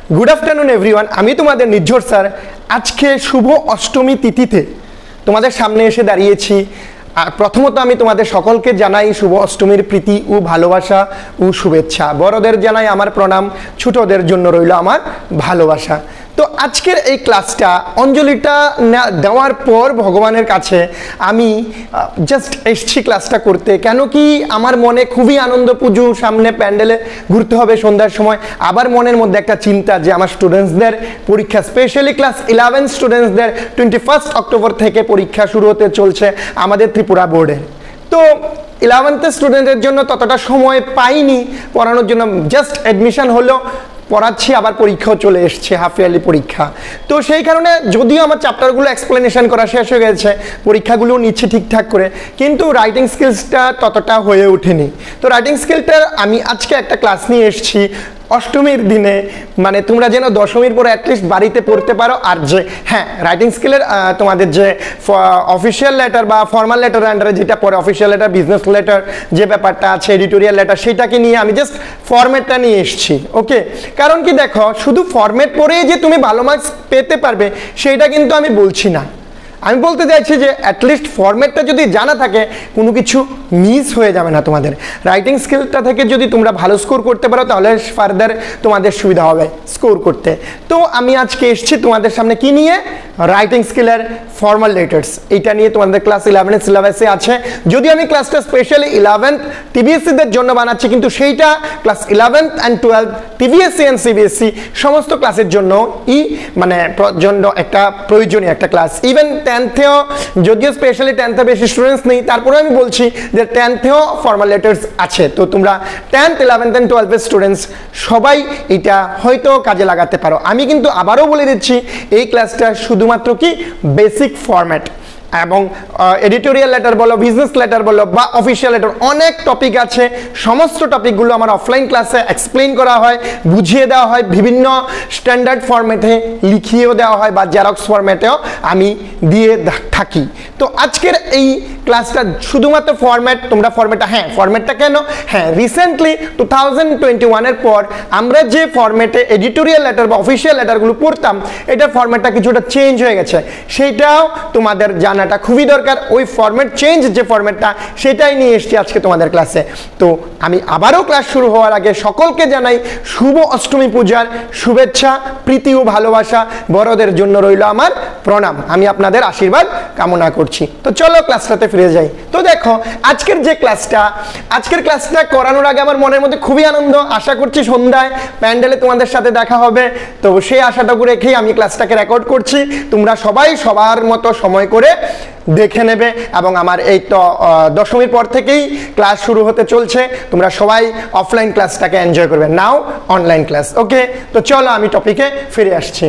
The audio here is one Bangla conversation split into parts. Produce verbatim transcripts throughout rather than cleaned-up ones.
गुड आफ्टरनून एवरीवन আমি তোমাদের নির্ঝর স্যার আজকে শুভ অষ্টমী তিথিতে তোমাদের সামনে এসে দাঁড়িয়েছি। প্রথমত আমি তোমাদের সকলকে জানাই শুভ অষ্টমীর প্রীতি ও ভালোবাসা ও শুভেচ্ছা। বড়দের জানাই আমার প্রণাম, ছোটদের জন্য রইল আমার ভালোবাসা। তো আজকের এই ক্লাসটা অঞ্জলিটা দেওয়ার পর ভগবানের কাছে আমি জাস্ট এসছি ক্লাসটা করতে, কেন কি আমার মনে খুবই আনন্দ, পুজো সামনে, প্যান্ডেলে ঘুরতে হবে সন্ধ্যার সময়। আবার মনের মধ্যে একটা চিন্তা যে আমার স্টুডেন্টসদের পরীক্ষা, স্পেশালি ক্লাস ইলেভেন স্টুডেন্টসদের টোয়েন্টি ফার্স্ট অক্টোবর থেকে পরীক্ষা শুরু হতে চলছে আমাদের ত্রিপুরা বোর্ডে। তো ইলেভেন্থের স্টুডেন্টের জন্য ততটা সময় পাইনি পড়ানোর জন্য, জাস্ট অ্যাডমিশন হলো, পড়াচ্ছি, আবার পরীক্ষাও চলে এসছে, হাফ ইয়ারলি পরীক্ষা। তো সেই কারণে যদিও আমার চ্যাপ্টারগুলো এক্সপ্লেনেশন করা শেষ হয়ে গেছে, পরীক্ষাগুলো নিচ্ছে ঠিকঠাক করে, কিন্তু রাইটিং স্কিলসটা ততটা হয়ে ওঠেনি। তো রাইটিং স্কিলটার আমি আজকে একটা ক্লাস নিয়ে এসেছি অষ্টমীর দিনে, মানে তোমরা যেন দশমীর পরে অ্যাটলিস্ট বাড়িতে পড়তে পারো। আর যে হ্যাঁ, রাইটিং স্কিলের তোমাদের যে অফিসিয়াল লেটার বা ফর্মাল লেটার আন্ডারে যেটা পরে অফিসিয়াল লেটার, বিজনেস লেটার যে ব্যাপারটা আছে, এডিটোরিয়াল লেটার, সেটাকে নিয়ে আমি জাস্ট ফরম্যাটটা নিয়ে এসেছি। ওকে, কারণ কি দেখো, শুধু ফরম্যাট পড়ে যে তুমি ভালো মার্কস পেতে পারবে সেইটা কিন্তু আমি বলছি না। আমি বলতে চাইছি যে অ্যাটলিস্ট ফরম্যাটটা যদি জানা থাকে, কোনো কিছু মিস হয়ে যাবে না তোমাদের। রাইটিং স্কিলটা থেকে যদি তোমরা ভালো স্কোর করতে পারো তাহলে ফার্দার তোমাদের সুবিধা হবে স্কোর করতে। তো আমি আজকে এসেছি তোমাদের সামনে কি নিয়ে, রাইটিং স্কিলের ফর্মাল লেটার্স। এইটা নিয়ে তোমাদের ক্লাস ইলেভেনের সিলেবাসে আছে। যদিও আমি ক্লাসটা স্পেশালি ইলেভেন্থ টিবিএসসিদের জন্য বানাচ্ছি, কিন্তু সেইটা class eleventh and twelve TBSE and CBSE সমস্ত ক্লাসের জন্য ই মানে জন্য একটা প্রয়োজনীয় একটা ক্লাস। ইভেন টেন্থেও, যদিও স্পেশালি টেন্থে বেশি স্টুডেন্টস নেই, তারপরেও আমি বলছি যে টেন্থেও ফর্মাল লেটার্স আছে। তো তোমরা টেন্থ ইলেভেন্থ অ্যান্ড টুয়েলভের স্টুডেন্টস সবাই এটা হয়তো কাজে লাগাতে পারো। আমি কিন্তু আবারও বলে দিচ্ছি, এই ক্লাসটা শুধুমাত্র কি বেসিক ফরম্যাট, এবং এডিটোরিয়াল লেটার বলো, বিজনেস লেটার বলো বা অফিসিয়াল লেটার, অনেক টপিক আছে। সমস্ত টপিকগুলো আমার অফলাইন ক্লাসে এক্সপ্লেন করা হয়, বুঝিয়ে দেওয়া হয়, বিভিন্ন স্ট্যান্ডার্ড ফরম্যাটে লিখিয়েও দেওয়া হয় বা জেরক্স ফরম্যাটেও আমি দিয়ে থাকি। তো আজকের এই ক্লাসটা শুধুমাত্র ফরম্যাট। তোমরা ফরম্যাটটা, হ্যাঁ ফরম্যাটটা কেন, হ্যাঁ রিসেন্টলি টু থাউজেন্ড টোয়েন্টি ওয়ানের পর আমরা যে ফরম্যাটে এডিটোরিয়াল লেটার বা অফিসিয়াল লেটারগুলো পড়তাম, এটার ফরম্যাটটা কিছুটা চেঞ্জ হয়ে গেছে, সেইটাও তোমাদের জানাটা খুবই দরকার। ওই ফরম্যাট চেঞ্জ যে ফরম্যাটটা, সেটাই নিয়ে এসেছি আজকে তোমাদের ক্লাসে। তো আমি আবারও ক্লাস শুরু হওয়ার আগে সকলকে জানাই শুভ অষ্টমী পূজার শুভেচ্ছা, প্রীতি ও ভালোবাসা। বড়দের জন্য রইল আমার প্রণাম, আমি আপনাদের আশীর্বাদ কামনা করছি। তো চলো ক্লাসটাতে ফিরে যাই। তো দেখো আজকের যে ক্লাসটা, আজকের ক্লাসটা করানোর আগে আমার মনের মধ্যে খুবই আনন্দ। আশা করছি সন্ধ্যায় প্যান্ডেলে তোমাদের সাথে দেখা হবে। তো সেই আশাটুকু রেখেই আমি ক্লাসটাকে রেকর্ড করছি। তোমরা সবাই সবার মতো সময় করে দেখে নেবে, এবং আমার এই তো দশমীর পর থেকেই ক্লাস শুরু হতে চলছে। তোমরা সবাই অফলাইন ক্লাসটাকে এনজয় করবে, নাও অনলাইন ক্লাস। ওকে, তো চলো আমি টপিকে ফিরে আসছি।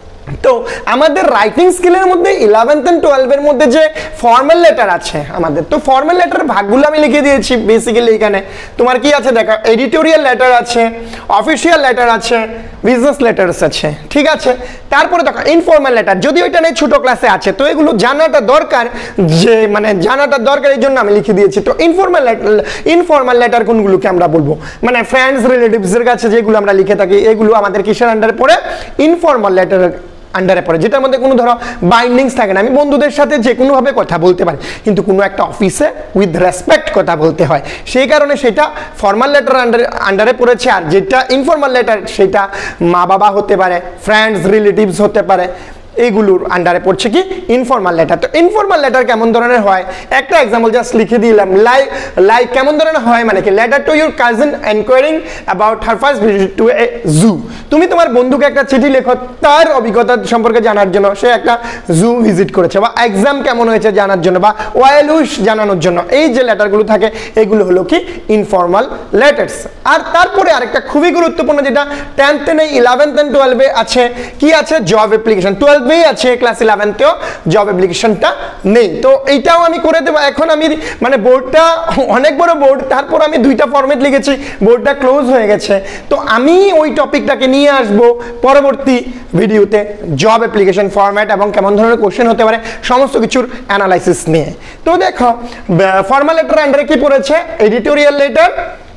তো আমাদের রাইটিং স্কিলের মধ্যে ইলেভেন্থ এন্ড টুয়েলভের মধ্যে যে ফর্মাল লেটার আছে আমাদের, তো ফর্মাল লেটার ভাগগুলো আমি লিখে দিয়েছি বেসিক্যালি। এখানে তোমার কি আছে দেখো, এডিটোরিয়াল লেটার আছে, অফিসিয়াল লেটার আছে, বিজনেস লেটার্স আছে, ঠিক আছে। তারপরে দেখো ইনফর্মাল লেটার, যদি ওইটা নেই ছোট ক্লাসে আছে, তো এগুলো জানাটা দরকার, যে মানে জানাটা দরকার, এই জন্য আমি লিখে দিয়েছি। তো ইনফর্মাল লেটার, ইনফর্মাল লেটার কোনগুলোকে আমরা বলবো, মানে ফ্রেন্ডস রিলেটিভসের কাছে যেগুলো আমরা লিখে থাকি, এগুলো আমাদের কিসের আন্ডারে পড়ে, ইনফর্মাল লেটার আন্ডারে পড়ে, যেটার মধ্যে কোনো ধরো বাইন্ডিংস থাকে না। আমি বন্ধুদের সাথে যে কোনোভাবে কথা বলতে পারি, কিন্তু কোনো একটা অফিসে উইথ রেসপেক্ট কথা বলতে হয়, সেই কারণে সেটা ফর্মাল লেটার আন্ডারে আন্ডারে পড়েছে। আর যেটা ইনফর্মাল লেটার, সেটা মা বাবা হতে পারে, ফ্রেন্ডস রিলেটিভস হতে পারে, এইগুলোর আন্ডারে পড়ছে কি ইনফর্মাল লেটার। তো ইনফর্মাল লেটার কেমন ধরনের হয়, একটা এক্সাম্পল জাস্ট লিখে দিলাম। লাইক লাইক কেমন ধরনের হয়, মানে কি letter to your cousin enquiring about her first visit to a zoo. তুমি তোমার বন্ধুকে একটা চিঠি লেখো তার অভিজ্ঞতা সম্পর্কে জানার জন্য, সে একটা জু ভিজিট করেছে, বা এক্সাম কেমন হয়েছে জানার জন্য, বা ওয়েল উইশ জানানোর জন্য। এই যে লেটারগুলো থাকে, এগুলো হলো কি ইনফর্মাল লেটার্স। আর তারপরে আরেকটা খুবই গুরুত্বপূর্ণ, যেটা টেন্থে নেই, ইলেভেন্থ এন্ড টুয়েলভে আছে, কি আছে, জব অ্যাপ্লিকেশন। টুয়েলভ আছে, ক্লাস ইলেভেনতেও জব অ্যাপ্লিকেশনটা নেই। তো এইটাও আমি করে দেবো। এখন আমি মানে বোর্ডটা অনেক বড় বোর্ড, তারপর আমি দুইটা ফরম্যাট লিখেছি, বোর্ডটা ক্লোজ হয়ে গেছে। তো আমি ওই টপিকটাকে নিয়ে আসবো পরবর্তী ভিডিওতে, জব অ্যাপ্লিকেশন ফরম্যাট এবং কেমন ধরনের কোশ্চেন হতে পারে সমস্ত কিছুর অ্যানালাইসিস নিয়ে। তো দেখো ফর্মাল লেটার আন্ডারে কি পড়েছে, editorial letter,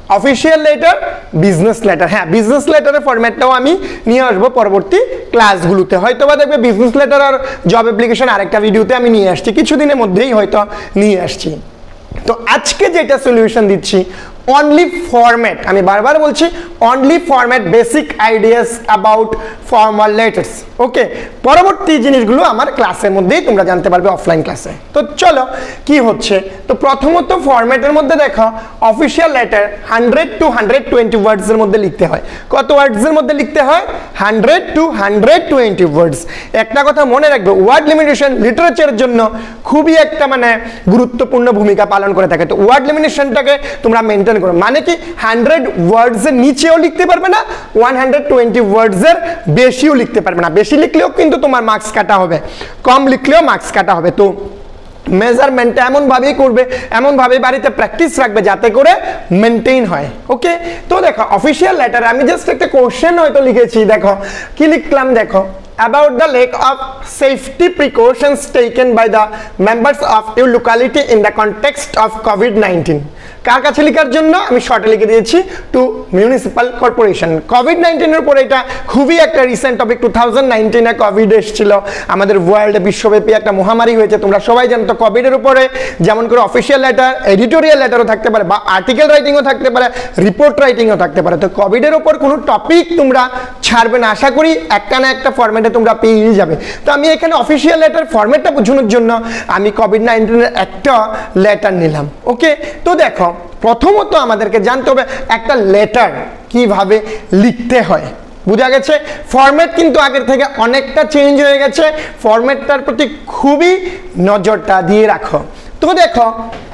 official letter, business letter. হ্যাঁ, বিজনেস লেটারের ফরম্যাটটাও আমি নিয়ে আসবো পরবর্তী ক্লাসগুলোতে, হয়তো বা দেখবে বিজনেস লেটার আর জব অ্যাপ্লিকেশন আরেকটা ভিডিওতে আমি নিয়ে আসছি, কিছুদিনের মধ্যেই হয়তো নিয়ে আসছি। তো আজকে যেটা সলিউশন দিচ্ছি অনলি ফরম্যাট, আমি বারবার বলছি only format, basic ideas about formal letters. Okay, পরবর্তী জিনিসগুলো আমার ক্লাসের মধ্যেই তোমরা জানতে পারবে অফলাইন ক্লাসে। তো চলো কি হচ্ছে, তো প্রথমত ফরম্যাটের মধ্যে দেখো official letter hundred to hundred twenty ওয়ার্ডসের মধ্যে লিখতে হয়। কত ওয়ার্ডসের মধ্যে লিখতে হয়? Hundred to hundred twenty words. একটা কথা মনে রাখবে, ওয়ার্ড লিমিটেশন লিটারেচারের জন্য খুবই একটা মানে গুরুত্বপূর্ণ ভূমিকা পালন করে থাকে। তো ওয়ার্ড লিমিটেশনটাকে তোমরা মেনটেন করো, মানে কি হান্ড্রেড ওয়ার্ডসের নিচেও লিখতে পারবে না, ওয়ান হান্ড্রেড টোয়েন্টি ওয়ার্ডসের বেশিও লিখতে পারবে না। বেশি লিখলেও কিন্তু তোমার মার্কস কাটা হবে, কম লিখলেও মার্কস কাটা হবে। তো মেজারমেন্টটা এমনভাবেই করবে, এমনভাবে বাড়িতে প্র্যাকটিস রাখবে যাতে করে মেনটেন হয়। ওকে, তো দেখো অফিসিয়াল লেটার আমি জাস্ট একটা কোশ্চেন হয়তো লিখেছি, দেখো কি লিখলাম, দেখো about the lack of safety precautions taken by the members of your locality in the context of covid nineteen. কার কাছে লেখার জন্য আমি শর্টে লিখে দিয়েছি টু মিউনিসিপাল কর্পোরেশন। কোভিড নাইন্টিনের উপরে এটা খুবই একটা রিসেন্ট টপিক। টু থাউজেন্ড নাইনটিনে কোভিড এসেছিল, আমাদের ওয়ার্ল্ডে বিশ্বব্যাপী একটা মহামারী হয়েছে, তোমরা সবাই জানো। তো কোভিডের উপরে যেমন করে অফিসিয়াল লেটার, এডিটোরিয়াল লেটারও থাকতে পারে, বা আর্টিকেল রাইটিংও থাকতে পারে, রিপোর্ট রাইটিংও থাকতে পারে। তো কোভিডের উপর কোনো টপিক তোমরা ছাড়বে না, আশা করি একটা না একটা ফরম্যাটে তোমরা পেয়ে যাবে। তো আমি এখানে অফিসিয়াল লেটার ফরম্যাটটা বোঝানোর জন্য আমি কোভিড নাইন্টিনের একটা লেটার নিলাম। ওকে, তো দেখো প্রথমত আমাদেরকে জানতে হবে একটা লেটার কিভাবে লিখতে হয়। বুঝা গেছে? ফরম্যাট কিন্তু আগের থেকে অনেকটা চেঞ্জ হয়ে গেছে, ফরম্যাটটার প্রতি খুবই নজরটা দিয়ে রাখো। তো দেখো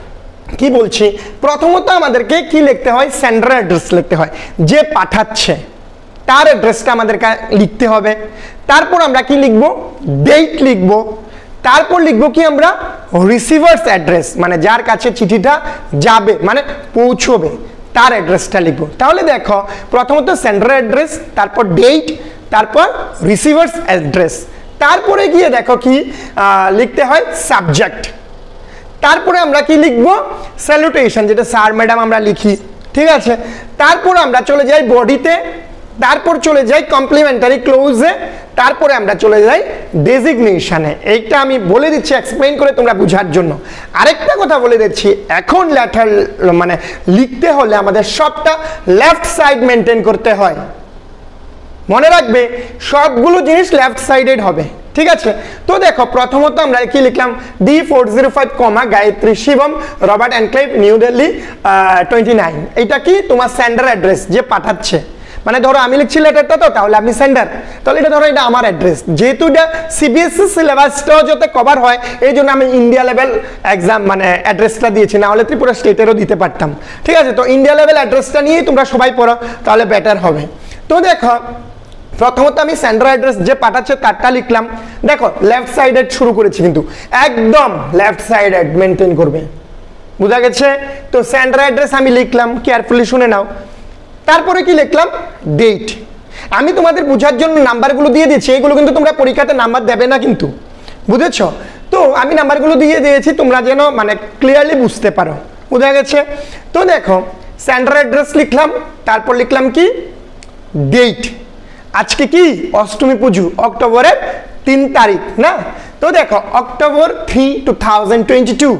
কি বলছি, প্রথমত আমাদেরকে কি লিখতে হয়? সেন্ডার অ্যাড্রেস লিখতে হয়, যে পাঠাচ্ছে তার অ্যাড্রেসটা আমাদেরকে লিখতে হবে। তারপর আমরা কি লিখবো? ডেট লিখবো। তারপর লিখবো কি আমরা? রিসিভার্স অ্যাড্রেস, মানে যার কাছে চিঠিটা যাবে মানে পৌঁছবে তার অ্যাড্রেসটা লিখবো। তাহলে দেখো প্রথমত সেন্ডার অ্যাড্রেস, তারপর ডেট, তারপর রিসিভার্স অ্যাড্রেস, তারপরে গিয়ে দেখো কি লিখতে হয়? সাবজেক্ট। তারপরে আমরা কি লিখবো? স্যালুটেশন, যেটা স্যার ম্যাডাম আমরা লিখি, ঠিক আছে। তারপর আমরা চলে যাই বডিতে, তারপর চলে যাই কমপ্লিমেন্টারি ক্লোজে, তারপরে আমরা চলে যাই ডেজিগনেশনে। এইটা আমি বলে দিচ্ছি এক্সপ্লেইন করে তোমরা বোঝার জন্য। আরেকটা কথা বলে দিচ্ছি, এখন লেটার মানে লিখতে হলে আমাদের সবটা লেফট সাইড মেনটেন করতে হয়। মনে রাখবে সবগুলো জিনিস লেফট সাইডেড হবে, ঠিক আছে। তো দেখো প্রথমত আমরা কি লিখলাম? D four zero five comma Gayatri Shivam, Robert enclave, New Delhi twenty nine. এটা কি তোমার সেন্ডার অ্যাড্রেস, যে পাঠাচ্ছে। মানে ধরো আমি লিখছি লেটারটা, তো তাহলে আমি সেন্ডার, তাহলে এটা ধরো এটা আমার অ্যাড্রেস। যেহেতু এটা সিবিএসসি সিলেবাসটাও যাতে কভার হয় এই জন্য আমি ইন্ডিয়া লেভেল এক্সাম মানে অ্যাড্রেসটা দিয়েছি, না হলে ত্রিপুরা স্টেটেরও দিতে পারতাম, ঠিক আছে। তো ইন্ডিয়া লেভেল অ্যাড্রেসটা নিয়েই তোমরা সবাই পড়ো, তাহলে বেটার হবে। তো দেখো প্রথমত আমি সেন্ডার অ্যাড্রেস যে পাঠাচ্ছে তারটা লিখলাম। দেখো লেফট সাইডেড শুরু করেছি, কিন্তু একদম লেফট সাইডেড মেনটেন করবে, বুঝা গেছে? তো সেন্ডার অ্যাড্রেস আমি লিখলাম, কেয়ারফুলি শুনে নাও। তারপরে কি লিখলাম? ডেট। আমি তোমাদের বোঝার জন্য নাম্বারগুলো দিয়ে দিচ্ছি, এগুলো কিন্তু তোমরা পরীক্ষাতে নাম্বার দেবে না কিন্তু, বুঝেছো? তো আমি নাম্বারগুলো দিয়ে দিয়েছি তোমরা যেন মানে ক্লিয়ারলি বুঝতে পারো, বুঝা গেছে? তো দেখো সেন্ডার অ্যাড্রেস লিখলাম, তারপর লিখলাম কি? ডেট। আজকে কি? অষ্টমী পুজো, অক্টোবরের তিন তারিখ না? তো দেখো October three two thousand twenty two.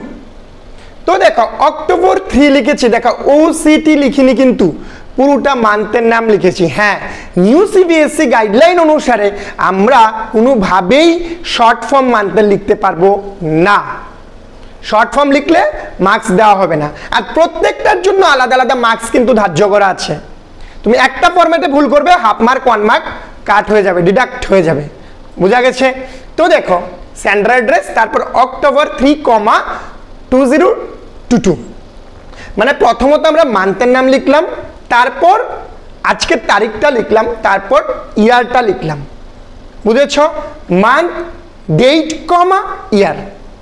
তো দেখো অক্টোবর থ্রি লিখেছি, দেখো ও সিটি লিখিনি কিন্তু, পুরোটা মান্থের নাম লিখেছি। হ্যাঁ, নিউ সিবিএসসি গাইডলাইন অনুসারে আমরা কোনোভাবেই শর্ট ফর্ম মান্থের লিখতে পারবো না। শর্ট ফর্ম লিখলে মার্কস দেওয়া হবে না, আর প্রত্যেকটার জন্য আলাদা আলাদা মার্কস কিন্তু ধার্য করা আছে। তুমি একটা ফরম্যাটে ভুল করবে, half mark one mark cut হয়ে যাবে, ডিডাক্ট হয়ে যাবে, বোঝা গেছে? তো দেখো সেন্ডার অ্যাড্রেস, তারপর October three comma two zero two two, মানে প্রথমত আমরা মান্থের নাম লিখলাম, তারপর আজকের তারিখটা লিখলাম, তারপর ইয়ারটা লিখলাম, বুঝেছ? মান্থ, ডেট কমা ইয়ার,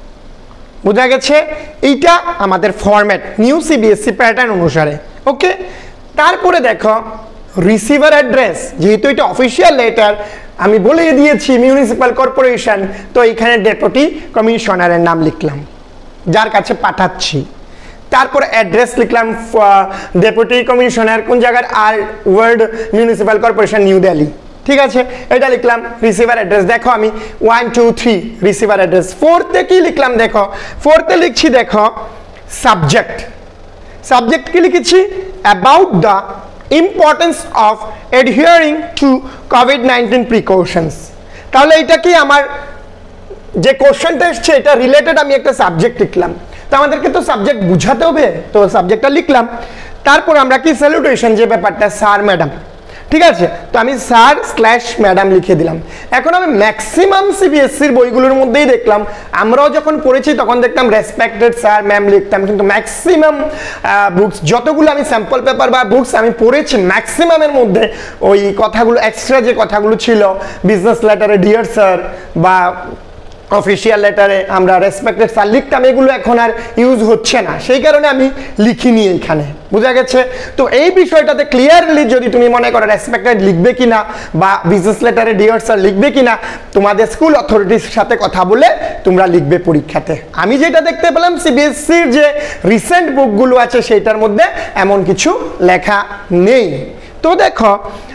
বোঝা গেছে? এইটা আমাদের ফরম্যাট নিউ সিবিএসসি প্যাটার্ন অনুসারে। ওকে, তারপরে দেখো রিসিভার অ্যাড্রেস, যেহেতু এটা অফিসিয়াল লেটার আমি বলে দিয়েছি মিউনিসিপাল কর্পোরেশন, তো এখানে ডেপুটি কমিশনারের নাম লিখলাম, যার কাছে পাঠাচ্ছি। তারপর অ্যাড্রেস লিখলাম ডেপুটি কমিশনার কোন জায়গার, আর ward municipal corporation New Delhi, ঠিক আছে, এটা লিখলাম। রিসিভার অ্যাড্রেস দেখো আমি one two three receiver address. ফোর্থে কি লিখলাম দেখো, ফোর্থে লিখছি দেখো সাবজেক্ট। সাবজেক্ট কি লিখেছি, about the importance of adhering to covid nineteen precautions. তাহলে এটা কি আমার যে কোশ্চেনটা এসছে এটা রিলেটেড আমি একটা সাবজেক্ট লিখলাম, তো আমাদেরকে তো সাবজেক্ট বুঝাতে হবে, তো সাবজেক্টটা লিখলাম। তারপর আমরা কি স্যালুটেশন যে ব্যাপারটা, স্যার ম্যাডাম, ঠিক আছে, তো আমি স্যার স্ল্যাশ ম্যাডাম লিখে দিলাম। এখন আমি ম্যাক্সিমাম সিবিএসসির বইগুলোর মধ্যেই দেখলাম, আমরাও যখন পড়েছি তখন দেখতাম রেসপেক্টেড স্যার ম্যাম লিখতাম, কিন্তু ম্যাক্সিমাম বুকস যতগুলো আমি স্যাম্পল পেপার বা বুকস আমি পড়েছি ম্যাক্সিমামের মধ্যে ওই কথাগুলো এক্সট্রা যে কথাগুলো ছিল বিজনেস লেটারে ডিয়ার স্যার বা অফিসিয়াল লেটারে আমরা রেসপেক্টেড স্যার লিখতাম, এগুলো এখন আর ইউজ হচ্ছে না, সেই কারণে আমি লিখিনি এইখানে, বুঝা গেছে। তো এই বিষয়টাতে ক্লিয়ারলি যদি তুমি মনে করো রেসপেক্টেড লিখবে কিনা বা বিজনেস লেটারে ডিয়ার স্যার লিখবে কিনা, তোমাদের স্কুল অথরিটির সাথে কথা বলে তোমরা লিখবে পরীক্ষাতে। আমি যেটা দেখতে পেলাম সিবিএসসির যে রিসেন্ট বুকগুলো আছে সেইটার মধ্যে এমন কিছু লেখা নেই। তো দেখো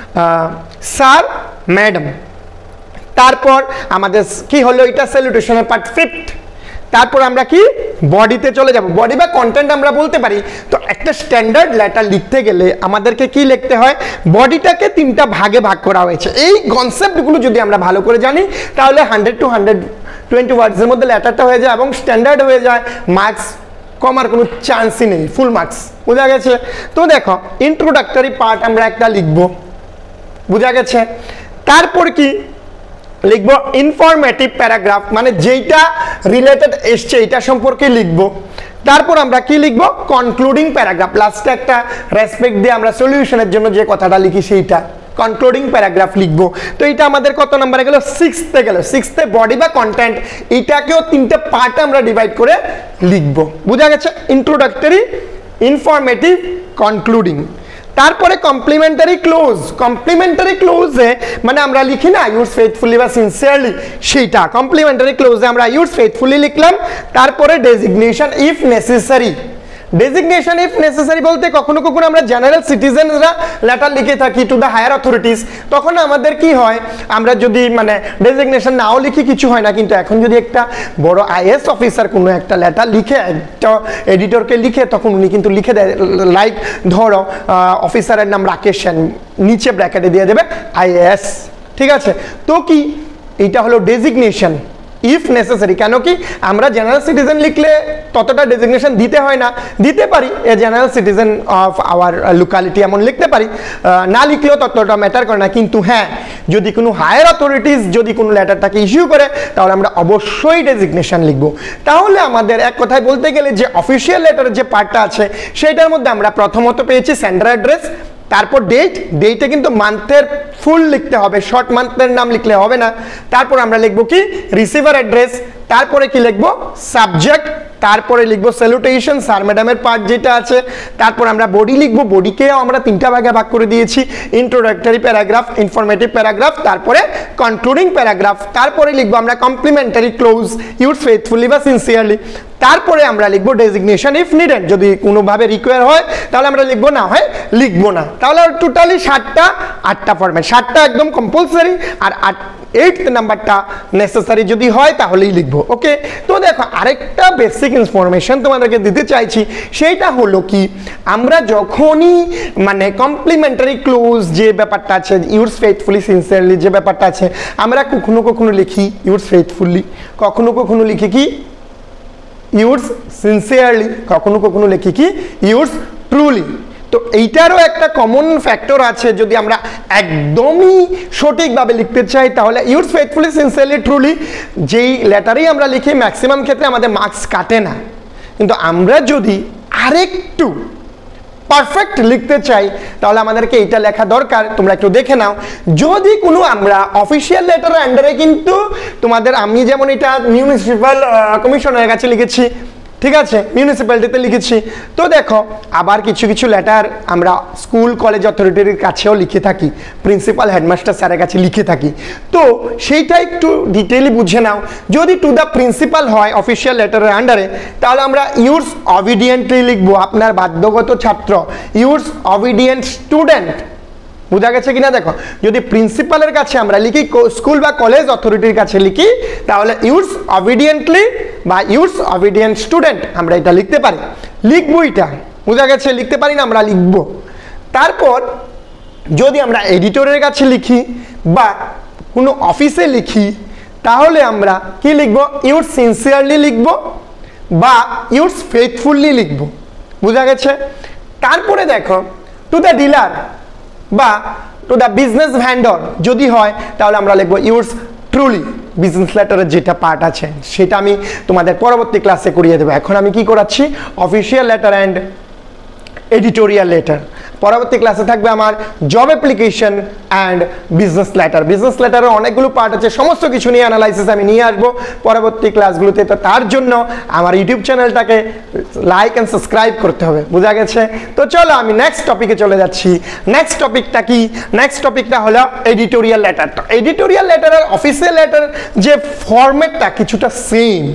স্যার ম্যাডাম, তারপর আমাদের কি হলো, এটা স্যালুটেশনের পার্ট ফিফথ। তারপর আমরা কি বডিতে চলে যাব, বডি বা কন্টেন্ট আমরা বলতে পারি। তো একটা স্ট্যান্ডার্ড লেটার লিখতে গেলে আমাদেরকে কি লিখতে হয়, বডিটাকে তিনটা ভাগে ভাগ করা হয়েছে। এই কনসেপ্টগুলো যদি আমরা ভালো করে জানি তাহলে হান্ড্রেড টু হান্ড্রেড টোয়েন্টি ওয়ার্ডসের মধ্যে লেটারটা হয়ে যায় এবং স্ট্যান্ডার্ড হয়ে যায়, মার্কস কমার কোনো চান্সই নেই, ফুল মার্কস, বোঝা গেছে। তো দেখো ইন্ট্রোডাক্টরি পার্ট আমরা একটা লিখবো, বোঝা গেছে। তারপর কি লিখবো ইনফরমেটিভ প্যারাগ্রাফ, মানে যেইটা রিলেটেড এসছে এটা সম্পর্কে লিখবো। তারপর আমরা কি লিখবো, কনক্লুডিং প্যারাগ্রাফ, লাস্টে একটা রেসপেক্ট দিয়ে আমরা সলিউশনের জন্য যে কথাটা লিখি সেইটা কনক্লুডিং প্যারাগ্রাফ লিখবো। তো এটা আমাদের কত নম্বরে গেল, সিক্সথে গেল। সিক্সথে বডি বা কন্টেন্ট, এটাকেও তিনটে পার্টে আমরা ডিভাইড করে লিখবো, বোঝা গেছে। Introductory, informative, concluding. তারপরে কমপ্লিমেন্টারি ক্লোজ। কমপ্লিমেন্টারি ক্লোজে মানে আমরা লিখি না ইউজ ফেথফুলি বা সিনসিয়ারলি, সেইটা কমপ্লিমেন্টারি ক্লোজে আমরা ইউজ ফেথফুলি লিখলাম। তারপরে designation if necessary. Designation if necessary বলতে কখনো কখনো আমরা জেনারেল সিটিজেনরা লেটার লিখে থাকি টু দ্য হায়ার অথরিটিস, তখন আমাদের কি হয়, আমরা যদি মানে ডেজিগনেশন নাও লিখি কিছু হয় না, কিন্তু এখন যদি একটা বড় আইএস অফিসার কোনো একটা লেটার লিখে একটা এডিটরকে লিখে, তখন উনি কিন্তু লিখে দেয়, লাইক ধরো অফিসারের নাম রাকেশ সেন, নিচে ব্র্যাকেটে দিয়ে দেবে আইএএস, ঠিক আছে। তো কি এইটা হলো ডেজিগনেশন ইফ নেসেসারি। কেন কি আমরা জেনারেল সিটিজেন লিখলে ততটা ডেজিগনেশন দিতে হয় না, দিতে পারি a general citizen of our locality এমন লিখতে পারি, না লিখলেও ততটা ম্যাটার করে না। কিন্তু হ্যাঁ, যদি কোনো হায়ার অথরিটিস যদি কোনো লেটারটাকে ইস্যু করে তাহলে আমরা অবশ্যই ডেজিগনেশন লিখবো। তাহলে আমাদের এক কথায় বলতে গেলে যে অফিসিয়াল লেটারের যে পার্টটা আছে সেইটার মধ্যে আমরা প্রথমত পেয়েছি সেন্টার অ্যাড্রেস, তারপর ডেট, ডেটে কিন্তু মান্থের ফুল লিখতে হবে, শর্ট মান্থের নাম লিখলে হবে না। তারপর আমরা লিখবো কি রিসিভার অ্যাড্রেস, তারপরে কি লিখবো সাবজেক্ট, তারপরে লিখবো স্যালুটেশন স্যার ম্যাডামের পার্ট যেটা আছে। তারপর আমরা বডি লিখবো, বডিকেও আমরা তিনটা ভাগে ভাগ করে দিয়েছি, ইন্ট্রোডাক্টরি প্যারাগ্রাফ, ইনফরমেটিভ প্যারাগ্রাফ, তারপরে কনক্লুডিং প্যারাগ্রাফ। তারপরে লিখবো আমরা কমপ্লিমেন্টারি ক্লোজ ইউজ ফেথফুলি বা সিনসিয়ারলি। তারপরে আমরা লিখবো ডেজিগনেশন ইফ নিডেড, যদি কোনোভাবে রিকোয়ার হয় তাহলে আমরা লিখবো, না হয় লিখবো না। তাহলে টোটালি ষাটটা আটটা ফরম্যাট, ষাটটা একদম কম্পালসারি আর আট এইট নাম্বারটা নেসেসারি যদি হয় তাহলেই লিখবো, ওকে। তো দেখো আরেকটা বেসিক ইনফরমেশন তোমাদেরকে দিতে চাইছি, সেইটা হলো কি আমরা যখনই মানে কমপ্লিমেন্টারি ক্লোজ যে ব্যাপারটা আছে, ইউজ ফেথফুলি সিনসিয়ারলি যে ব্যাপারটা আছে, আমরা কখনো কখনো লিখি ইউজ ফেথফুলি, কখনো কখনো লিখি কি ইউজ সিনসিয়ারলি, কখনো কখনো লিখি কি ইউজ ট্রুলি। তো এইটারও একটা কমন ফ্যাক্টর আছে, যদি আমরা একদমই সঠিকভাবে লিখতে চাই তাহলে ইউজ ফেথফুলি সিনসিয়ারলি ট্রুলি যেই লেটারেই আমরা লিখি ম্যাক্সিমাম ক্ষেত্রে আমাদের মার্কস কাটে না। কিন্তু আমরা যদি আরেকটু পারফেক্ট লিখতে চাই তাহলে আমাদেরকে এইটা লেখা দরকার। তোমরা একটু দেখে নাও, যদি কোনো আমরা অফিসিয়াল লেটারের আন্ডারে কিন্তু তোমাদের, আমি যেমন এটা মিউনিসিপ্যাল কমিশনের কাছে লিখেছি, ঠিক আছে, মিউনিসিপ্যালিটিতে লিখেছি। তো দেখো আবার কিছু কিছু লেটার আমরা স্কুল কলেজ অথরিটির কাছেও লিখে থাকি, প্রিন্সিপাল হেডমাস্টার স্যারের কাছে লিখে থাকি। তো সেইটা একটু ডিটেইলি বুঝে নাও। যদি টু দ্য প্রিন্সিপাল হয় অফিসিয়াল লেটারের আন্ডারে, তাহলে আমরা ইউর্স অবিডিয়েন্টলি লিখবো, আপনার বাধ্যগত ছাত্র, ইউর্স অবিডিয়েন্ট স্টুডেন্ট। বোঝা গেছে কিনা দেখো, যদি প্রিন্সিপালের কাছে আমরা লিখি, স্কুল বা কলেজ অথরিটির কাছে লিখি, তাহলে ইউর্স অবিডিয়েন্টলি বা ইউর্স অবিডিয়েন্ট স্টুডেন্ট আমরা এটা লিখতে পারি, লিখবো এটা। বোঝা গেছে, লিখতে পারি না, আমরা লিখবো। তারপর যদি আমরা এডিটরের কাছে লিখি বা কোনো অফিসে লিখি, তাহলে আমরা কি লিখবো, ইউর্স সিনসিয়ারলি লিখবো বা ইউর্স ফেথফুলি লিখবো। বোঝা গেছে। তারপরে দেখো টু দ্য ডিলার বা টু দ্য বিজনেস ভেন্ডর যদি হয়, তাহলে আমরা লিখবো ইউর্স ট্রুলি। বিজনেস লেটারের যেটা পার্ট আছে সেটা আমি তোমাদের পরবর্তী ক্লাসে করিয়ে দেবো। এখন আমি কি করাচ্ছি, official letter and editorial letter. পরবর্তী ক্লাসে থাকবে আমার job application and business letter. Business লেটারের অনেকগুলো পার্ট আছে, সমস্ত কিছু নিয়ে অ্যানালাইসিস আমি নিয়ে আসবো পরবর্তী ক্লাসগুলোতে। তো তার জন্য আমার ইউটিউব চ্যানেলটাকে লাইক অ্যান্ড সাবস্ক্রাইব করতে হবে। বোঝা গেছে। তো চলো আমি নেক্সট টপিকে চলে যাচ্ছি। নেক্সট টপিকটা কি, নেক্সট টপিকটা হলো এডিটোরিয়াল লেটার। তো এডিটোরিয়াল লেটারের অফিসিয়াল লেটার যে ফরম্যাটটা কিছুটা সেম।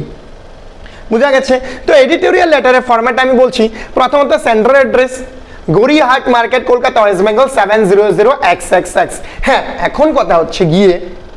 বোঝা গেছে। তো এডিটোরিয়াল লেটারের ফরম্যাট আমি বলছি, প্রথমত centre address, Gariahat market, Kolkata, West Bengal seven zero zero X X X. হ্যাঁ, এখন কথা হচ্ছে গিয়ে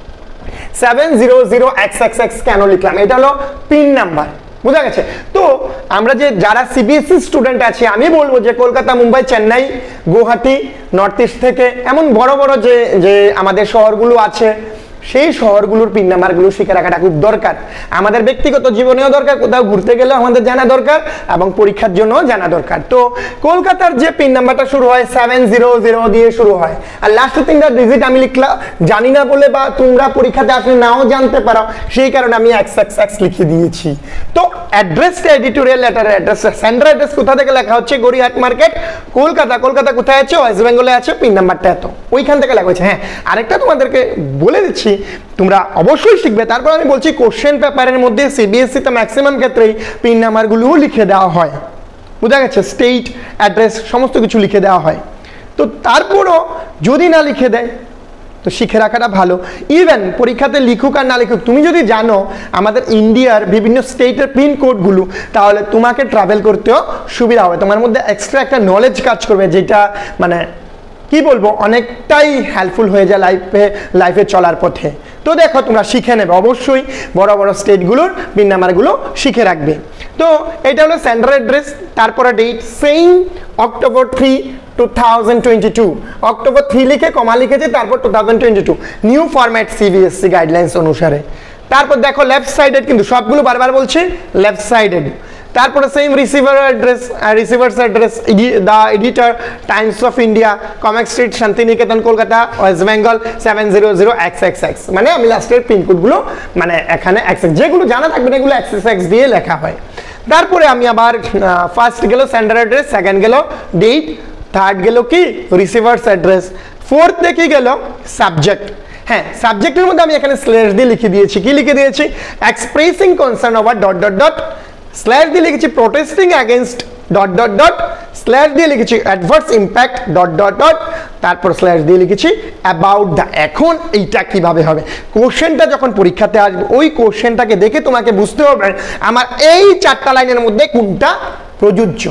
seven zero zero X X X কেন লিখলাম, এটা হলো পিন নাম্বার। বোঝা গেছে। তো আমরা যে যারা সিবিএসই স্টুডেন্ট আছে, আমি বলবো যে কলকাতা, মুম্বাই, চেন্নাই, গুয়াহাটি, নর্থ ইস্ট থেকে এমন বড় বড় যে যে আমাদের শহরগুলো আছে, সেই শহরগুলোর পিন নাম্বারগুলো শিখে রাখাটা খুব দরকার। আমাদের ব্যক্তিগত জীবনেও দরকার, কোথাও ঘুরতে গেলেও আমাদের জানা দরকার এবং পরীক্ষার জন্য জানা দরকার। তো কলকাতার যে পিন নাম্বারটা শুরু হয় সেভেন জিরো জিরো দিয়ে শুরু হয়, আর লাস্টের তিনটা ডিজিট আমি লিখলাম জানি না বলে, বা তোমরা পরীক্ষাতে আসলে নাও জানতে পারো, সেই কারণে আমি এক্স এক্স এক্স লিখে দিয়েছি। তো অ্যাড্রেসটা এডিটোরিয়াল লেটারের অ্যাড্রেসটা, সেন্টার অ্যাড্রেস কোথা থেকে লেখা হচ্ছে, গড়িয়াহাট মার্কেট, কলকাতা। কলকাতা কোথায় আছে, ওয়েস্ট বেঙ্গলে আছে, পিন নাম্বারটা এত, ওইখান থেকে লেখা হয়েছে। হ্যাঁ, আরেকটা তোমাদেরকে বলে দিচ্ছি, তোমরা অবশ্যই শিখবে। তারপর আমি বলছি কোশ্চেন পেপারের মধ্যে সিবিএসসিতে ম্যাক্সিমাম ক্ষেত্রেই পিন নাম্বারগুলোও লিখে দেওয়া হয়। বোঝা গেছে, স্টেট অ্যাড্রেস সমস্ত কিছু লিখে দেওয়া হয়। তো তারপরও যদি না লিখে দেয় তো শিখে রাখাটা ভালো। ইভেন পরীক্ষাতে লিখুক আর না লিখুক, তুমি যদি জানো আমাদের ইন্ডিয়ার বিভিন্ন স্টেটের পিনকোডগুলো, তাহলে তোমাকে ট্রাভেল করতেও সুবিধা হবে, তোমার মধ্যে এক্সট্রা একটা নলেজ কাজ করবে, যেটা মানে কি বলবো অনেকটাই হেল্পফুল হয়ে যায় লাইফে লাইফে চলার পথে। তো দেখো তোমরা শিখে নেবে, অবশ্যই বড় বড় স্টেটগুলোর পিন নাম্বারগুলো শিখে রাখবে। তো এটা হলো সেন্টার অ্যাড্রেস। তারপরে date same October three two thousand twenty two, October three লিখে কমা লিখেছে, তারপর two thousand twenty two new format CBSE guidelines অনুসারে। তারপর দেখো লেফট সাইডেড, কিন্তু সবগুলো বারবার বলছি লেফট সাইডেড। তারপরে same receiver address, receiver's address, the editor, Times of India, Camac street, Santiniketan, Kolkata, West Bengal seven zero zero X X X. মানে আমি লাস্টের পিনকোডগুলো মানে এখানে এক্স এক্স যেগুলো জানা থাকবে না এগুলো এক্স এক্স এক্স দিয়ে লেখা হয়। তারপরে আমি আবার ফার্স্ট গেল সেন্টার অ্যাড্রেস, সেকেন্ড গেল ডেট, থার্ড গেল কি রিসিভার্স অ্যাড্রেস, ফোর্থ দেখি গেল সাবজেক্ট। হ্যাঁ, সাবজেক্টের মধ্যে আমি এখানে স্ল্যাশ দিয়ে লিখে দিয়েছি। কি লিখে দিয়েছি, expressing concern over dot dot dot, slash দিয়ে লিখেছি protesting against dot dot dot, slash দিয়ে লিখেছি adverse impact dot dot dot, তারপর স্ল্যাশ দিয়ে লিখেছি অ্যাবাউট দ্য। এখন এইটা কিভাবে হবে, কোশ্চেনটা যখন পরীক্ষাতে আসবে ওই কোশ্চেনটাকে দেখে তোমাকে বুঝতে হবে আমার এই চারটা লাইনের মধ্যে কোনটা প্রযোজ্য।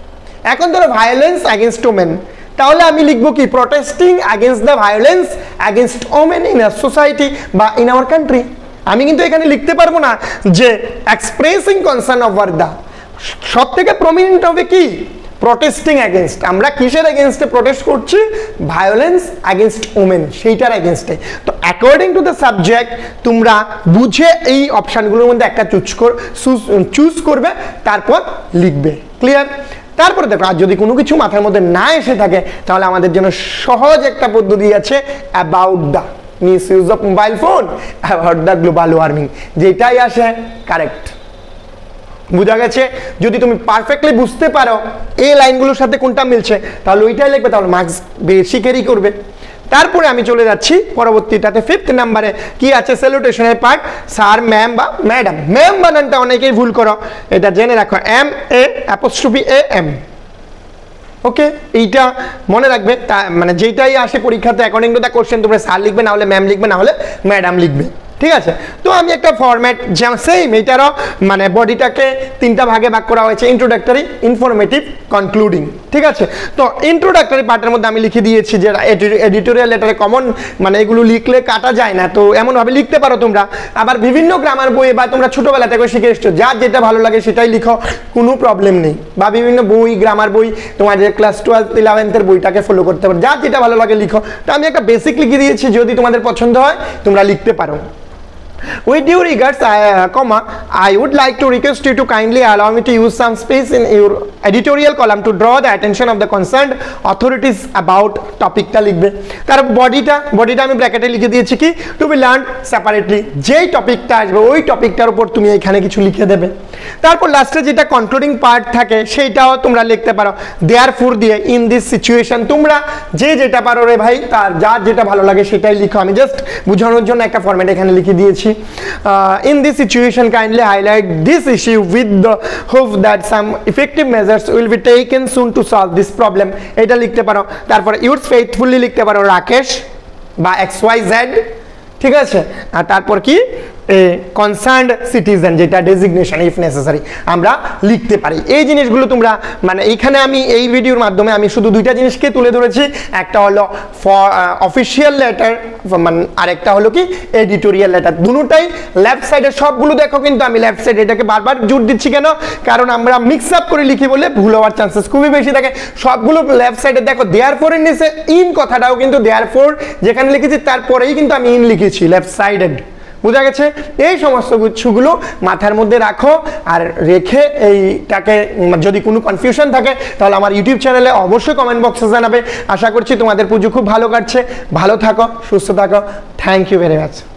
এখন ধরো ভায়োলেন্স অ্যাগেনস্ট ওমেন, তাহলে আমি লিখবো কি, protesting against the violence against women in a society বা ইন আওয়ার কান্ট্রি। আমি কিন্তু এখানে লিখতে পারবো না যে এক্সপ্রেসিং কনসার্ন ওভার দ্য, সব থেকে প্রমিনেন্ট হবে কি, প্রোটেস্টিং অ্যাগেনস্ট। আমরা কিসের অ্যাগেনস্টে প্রোটেস্ট করছি, ভায়োলেন্স অ্যাগেনস্ট ওমেন, সেইটার অ্যাগেনস্টে। তো অ্যাকর্ডিং টু দ্য সাবজেক্ট তোমরা বুঝে এই অপশানগুলোর মধ্যে একটা চুজ কর চুজ করবে, তারপর লিখবে। ক্লিয়ার? তারপরে দেখো, আর যদি কোনো কিছু মাথার মধ্যে না এসে থাকে তাহলে আমাদের জন্য সহজ একটা পদ্ধতি আছে, about the, misuse of mobile phone, about the global warming, যেটাই আসে কারেক্ট। বুঝা গেছে? যদি তুমি পারফেক্টলি বুঝতে পারো এই লাইনগুলোর সাথে কোনটা মিলছে তাহলে ওইটাই লিখবে, তাহলে মার্কস বেশি ক্যারি করবে। তারপরে আমি চলে যাচ্ছি পরবর্তীটাতে ফিফথ নাম্বারে কি আছে স্যালুটেশনের পার্ট স্যার ম্যাম বা ম্যাডাম। ম্যাম বানানটা অনেকেই ভুল করো, এটা জেনে রাখো M A apostrophe A M. Okay, এইটা মনে রাখবে, তা মানে যেটাই আসে পরীক্ষাতে অ্যাকর্ডিং টু দ্য কোশ্চেন তোমরা স্যার লিখবে, না হলে ম্যাম লিখবে, না হলে ম্যাডাম লিখবে, ঠিক আছে। তো আমি একটা ফরম্যাট যেমন সেম এটারও মানে বডিটাকে তিনটা ভাগে ভাগ করা হয়েছে, ইন্ট্রোডাক্টরি, ইনফরমেটিভ, কনক্লুডিং, ঠিক আছে। তো ইন্ট্রোডাক্টরি পার্টের মধ্যে আমি লিখে দিয়েছি যে এডিটোরিয়াল লেটারে কমন মানে এগুলো লিখলে কাটা যায় না, তো এমনভাবে লিখতে পারো তোমরা। আবার বিভিন্ন গ্রামার বই বা তোমরা ছোটোবেলা থেকে শিখে এসছো, যার যেটা ভালো লাগে সেটাই লিখো, কোনো প্রবলেম নেই। বা বিভিন্ন বই, গ্রামার বই, তোমাদের ক্লাস টুয়েলভ ইলেভেন্থের বইটাকে ফলো করতে পারো, যার যেটা ভালো লাগে লিখো। তো আমি একটা বেসিক লিখে দিয়েছি, যদি তোমাদের পছন্দ হয় তোমরা লিখতে পারো। With due regards, I, uh, comma, I would like to request you to kindly allow me to use some space in your editorial column to draw the attention of the concerned authorities about টপিকটা লিখবে। তার বডিটা বডিটা আমি ব্র্যাকেটে লিখে দিয়েছি কি টু বি লার্ন সেপারেটলি, যেই টপিকটা আসবে ওই টপিকটার উপর তুমি এখানে কিছু লিখে দেবে। তারপর লাস্টে যেটা কনক্লুডিং পার্ট থাকে সেইটাও তোমরা লিখতে পারো দেয়ারফর দিয়ে, ইন দিস সিচুয়েশন। তোমরা যে যেটা পারো রে ভাই, তার যার যেটা ভালো লাগে সেটাই লিখো। আমি জাস্ট বোঝানোর জন্য একটা ফরম্যাট এখানে লিখে দিয়েছি। Uh, in this situation, kindly highlight this issue with the hope that some effective measures will be taken soon to solve this problem. এটা লিখতে পারো। তারপরে yours faithfully লিখতে পারো রাকেশ বা এক্স ওয়াই জেড, ঠিক আছে। আর তারপর কি এ কনসার্নড সিটিজেন, যেটা ডেজিগনেশন ইফ নেসেসারি আমরা লিখতে পারি। এই জিনিসগুলো তোমরা মানে এইখানে আমি এই ভিডিওর মাধ্যমে আমি শুধু দুইটা জিনিসকে তুলে ধরেছি, একটা হলো ফর অফিসিয়াল লেটার, মানে আরেকটা হলো কি এডিটোরিয়াল লেটার। দুটোটাই লেফট সাইডে সবগুলো দেখো, কিন্তু আমি লেফট সাইড এটাকে বারবার জোর দিচ্ছি কেন, কারণ আমরা মিক্স আপ করে লিখি বলে ভুল হওয়ার চান্সেস খুবই বেশি থাকে। সবগুলো লেফট সাইডে দেখো, দেয়ার ফোরের নিচে ইন কথাটাও কিন্তু দেয়ার ফোর যেখানে লিখেছি তারপরেই কিন্তু আমি ইন লিখেছি লেফট সাইডেড, বোঝা গেছে। এই সমস্ত গুচ্ছগুলো মাথার মধ্যে রাখো, আর রেখে এইটাকে যদি কোনো কনফিউশন থাকে তাহলে আমার ইউটিউব চ্যানেলে অবশ্যই কমেন্ট বক্সে জানাবে। আশা করছি তোমাদের পুজো খুব ভালো কাটছে। ভালো থাকো, সুস্থ থাকো। Thank you very much.